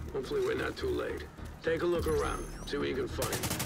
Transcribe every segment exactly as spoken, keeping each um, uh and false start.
Hopefully we're not too late. Take a look around, see what you can find.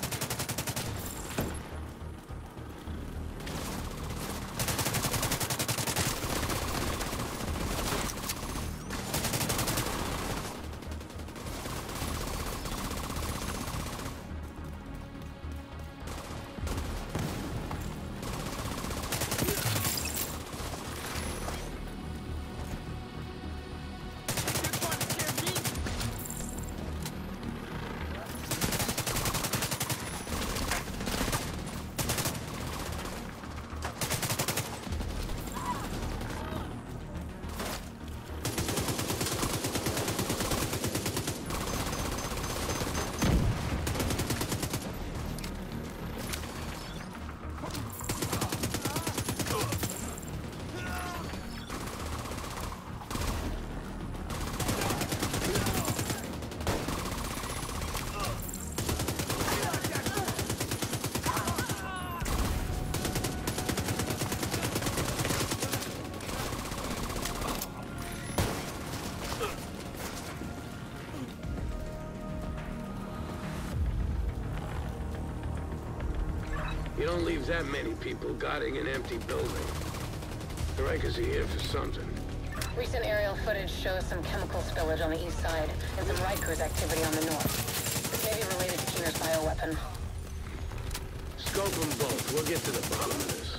You don't leave that many people guarding an empty building. The Rikers are here for something. Recent aerial footage shows some chemical spillage on the east side and some Rikers activity on the north. This may be related to Keener's bioweapon. Scope them both. We'll get to the bottom of this.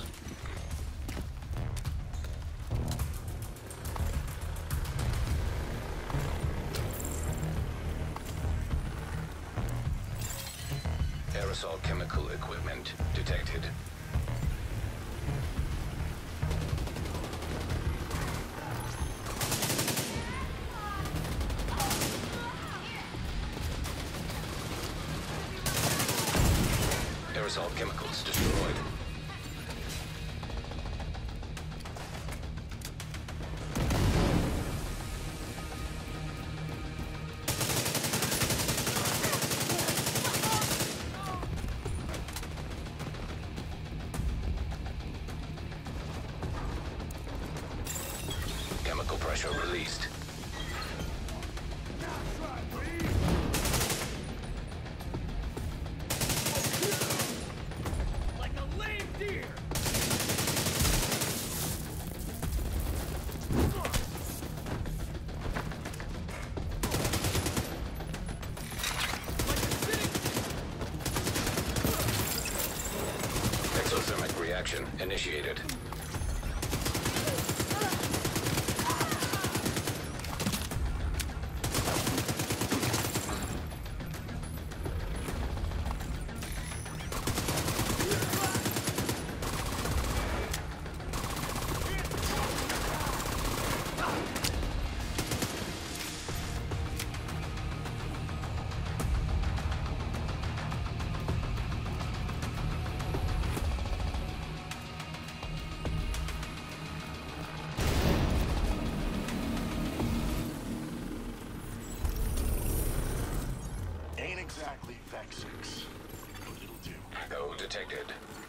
Aerosol chemical equipment detected. Aerosol chemicals destroyed. Chemical pressure released. Like a lame deer! Exothermic reaction initiated. Exactly Vex six, but it'll do. Code detected.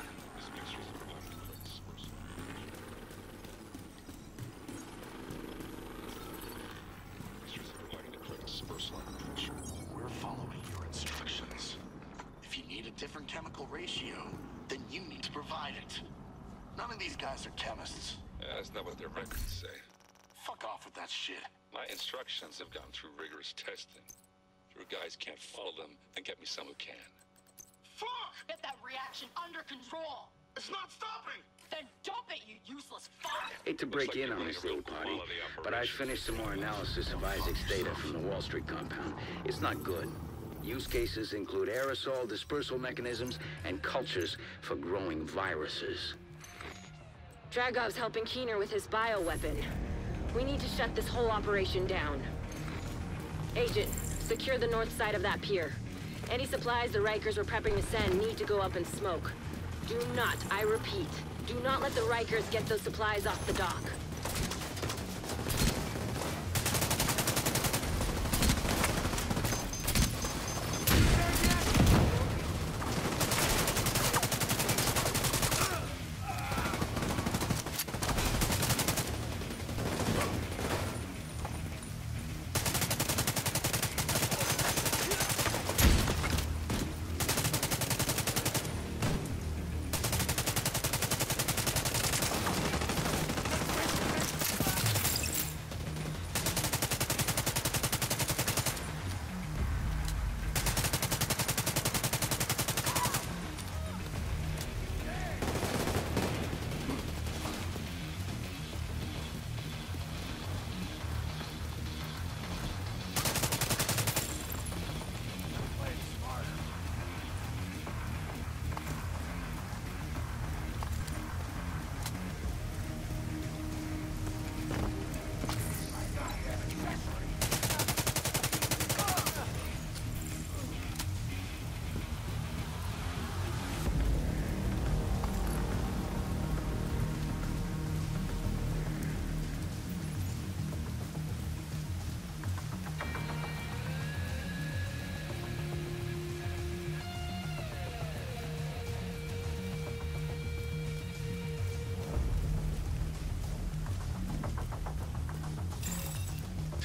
We're following your instructions. If you need a different chemical ratio, then you need to provide it. None of these guys are chemists. Yeah, that's not what their records say. Fuck off with that shit. My instructions have gone through rigorous testing. Your guys can't follow them, and get me some who can. Fuck! Get that reaction under control! It's not stopping! Then dump it, you useless fuck! Hate to break like in you're on running this a real little party, quality but I operation. finished some more analysis of Isaac's data from the Wall Street compound. It's not good. Use cases include aerosol dispersal mechanisms and cultures for growing viruses. Dragov's helping Keener with his bioweapon. We need to shut this whole operation down. Agent, secure the north side of that pier. Any supplies the Rikers were prepping to send need to go up in smoke. Do not, I repeat, do not let the Rikers get those supplies off the dock.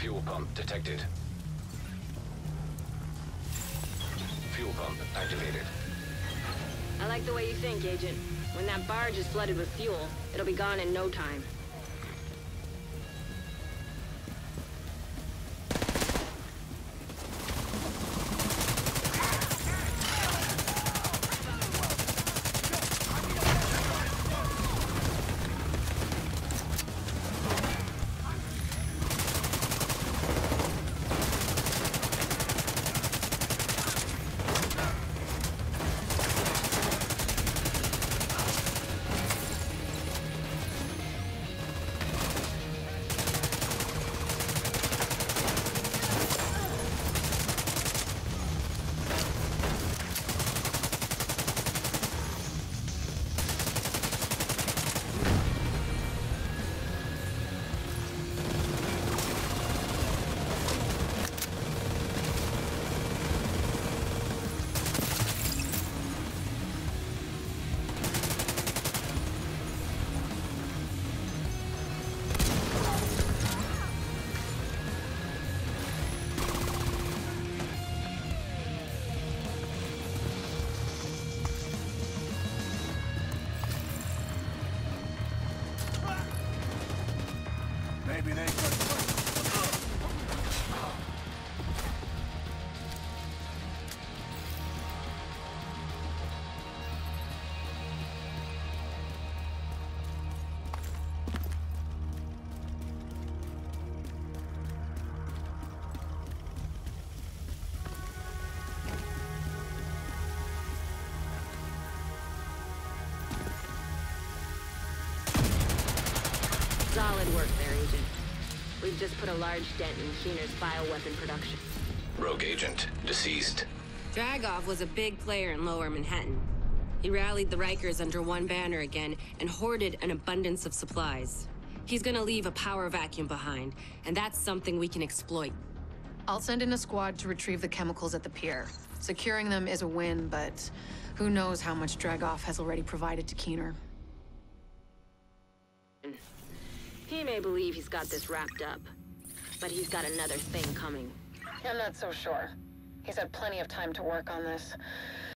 Fuel pump detected. Fuel pump activated. I like the way you think, Agent. When that barge is flooded with fuel, it'll be gone in no time. Maybe they could. Solid work there, Agent. We've just put a large dent in Keener's bioweapon production. Rogue agent deceased. Dragov was a big player in Lower Manhattan. He rallied the Rikers under one banner again and hoarded an abundance of supplies. He's gonna leave a power vacuum behind, and that's something we can exploit. I'll send in a squad to retrieve the chemicals at the pier. Securing them is a win, but who knows how much Dragov has already provided to Keener. He may believe he's got this wrapped up, but he's got another thing coming. I'm not so sure. He's had plenty of time to work on this.